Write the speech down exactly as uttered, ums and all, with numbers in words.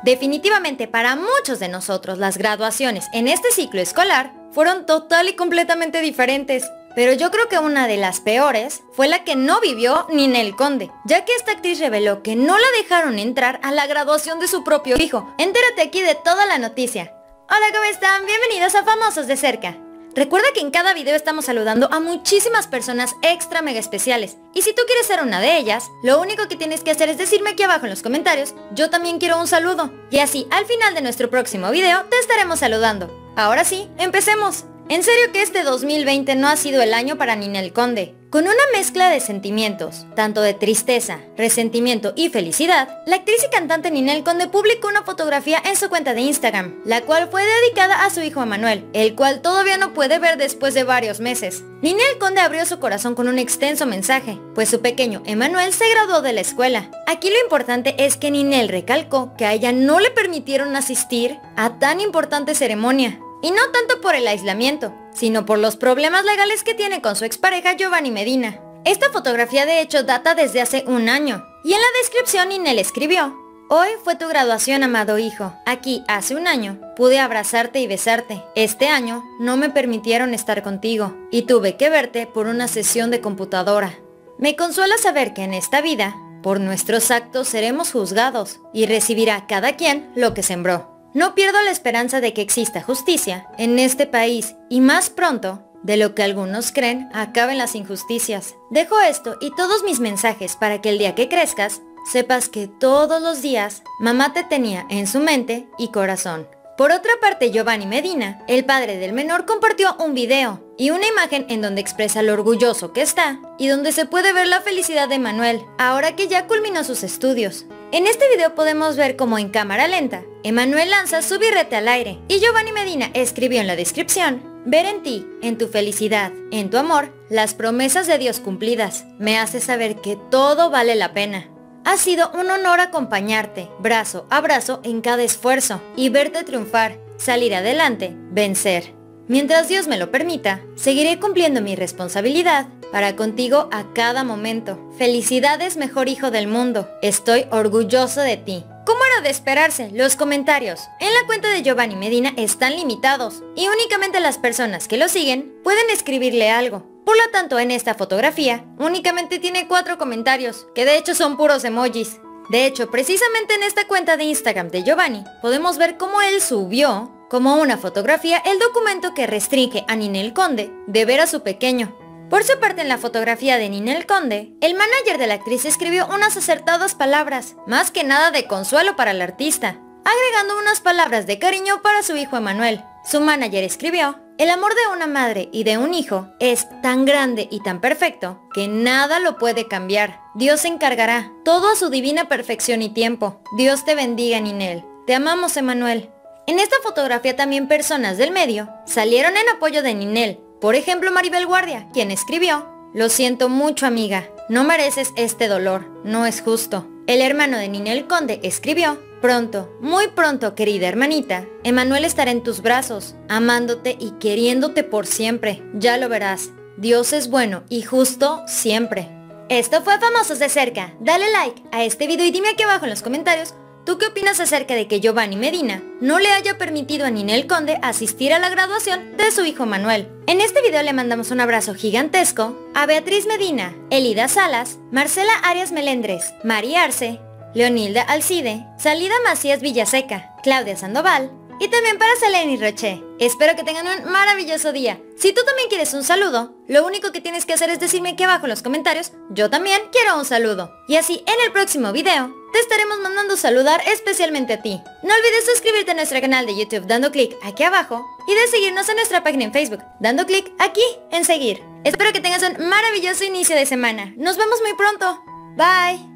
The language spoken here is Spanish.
Definitivamente para muchos de nosotros las graduaciones en este ciclo escolar fueron total y completamente diferentes. Pero yo creo que una de las peores fue la que no vivió Ninel Conde, ya que esta actriz reveló que no la dejaron entrar a la graduación de su propio hijo. Entérate aquí de toda la noticia. Hola, ¿cómo están? Bienvenidos a Famosos de Cerca. Recuerda que en cada video estamos saludando a muchísimas personas extra mega especiales. Y si tú quieres ser una de ellas, lo único que tienes que hacer es decirme aquí abajo en los comentarios, yo también quiero un saludo. Y así, al final de nuestro próximo video, te estaremos saludando. Ahora sí, empecemos. En serio que este dos mil veinte no ha sido el año para Ninel Conde. Con una mezcla de sentimientos, tanto de tristeza, resentimiento y felicidad, la actriz y cantante Ninel Conde publicó una fotografía en su cuenta de Instagram, la cual fue dedicada a su hijo Emanuel, el cual todavía no puede ver después de varios meses. Ninel Conde abrió su corazón con un extenso mensaje, pues su pequeño Emanuel se graduó de la escuela. Aquí lo importante es que Ninel recalcó que a ella no le permitieron asistir a tan importante ceremonia. Y no tanto por el aislamiento, sino por los problemas legales que tiene con su expareja Giovanni Medina. Esta fotografía de hecho data desde hace un año. Y en la descripción Ninel escribió: hoy fue tu graduación, amado hijo. Aquí, hace un año, pude abrazarte y besarte. Este año no me permitieron estar contigo y tuve que verte por una sesión de computadora. Me consuela saber que en esta vida, por nuestros actos seremos juzgados y recibirá cada quien lo que sembró. No pierdo la esperanza de que exista justicia en este país y más pronto de lo que algunos creen acaben las injusticias. Dejo esto y todos mis mensajes para que el día que crezcas sepas que todos los días mamá te tenía en su mente y corazón. Por otra parte, Giovanni Medina, el padre del menor, compartió un video y una imagen en donde expresa lo orgulloso que está y donde se puede ver la felicidad de Emanuel, ahora que ya culminó sus estudios. En este video podemos ver cómo en cámara lenta, Emanuel lanza su birrete al aire y Giovanni Medina escribió en la descripción: ver en ti, en tu felicidad, en tu amor, las promesas de Dios cumplidas, me hace saber que todo vale la pena. Ha sido un honor acompañarte, brazo a brazo en cada esfuerzo y verte triunfar, salir adelante, vencer. Mientras Dios me lo permita, seguiré cumpliendo mi responsabilidad para contigo a cada momento. Felicidades, mejor hijo del mundo. Estoy orgulloso de ti. Como era de esperarse, los comentarios en la cuenta de Giovanni Medina están limitados y únicamente las personas que lo siguen pueden escribirle algo. Por lo tanto, en esta fotografía únicamente tiene cuatro comentarios, que de hecho son puros emojis. De hecho, precisamente en esta cuenta de Instagram de Giovanni, podemos ver cómo él subió como una fotografía el documento que restringe a Ninel Conde de ver a su pequeño. Por su parte, en la fotografía de Ninel Conde, el manager de la actriz escribió unas acertadas palabras, más que nada de consuelo para el artista, agregando unas palabras de cariño para su hijo Emanuel. Su manager escribió: el amor de una madre y de un hijo es tan grande y tan perfecto que nada lo puede cambiar. Dios se encargará, todo a su divina perfección y tiempo. Dios te bendiga, Ninel. Te amamos, Emanuel. En esta fotografía también personas del medio salieron en apoyo de Ninel. Por ejemplo, Maribel Guardia, quien escribió: lo siento mucho, amiga, no mereces este dolor, no es justo. El hermano de Ninel Conde escribió: pronto, muy pronto, querida hermanita, Emanuel estará en tus brazos, amándote y queriéndote por siempre. Ya lo verás, Dios es bueno y justo siempre. Esto fue Famosos de Cerca. Dale like a este video y dime aquí abajo en los comentarios ¿tú qué opinas acerca de que Giovanni Medina no le haya permitido a Ninel Conde asistir a la graduación de su hijo Manuel? En este video le mandamos un abrazo gigantesco a Beatriz Medina, Elida Salas, Marcela Arias Melendres, Mari Arce, Leonilda Alcide, Salida Macías Villaseca, Claudia Sandoval y también para Seleni Roche. Espero que tengan un maravilloso día. Si tú también quieres un saludo, lo único que tienes que hacer es decirme aquí abajo en los comentarios: yo también quiero un saludo. Y así en el próximo video te estaremos mandando saludar especialmente a ti. No olvides suscribirte a nuestro canal de YouTube dando clic aquí abajo y de seguirnos en nuestra página en Facebook dando clic aquí en seguir. Espero que tengas un maravilloso inicio de semana. Nos vemos muy pronto. Bye.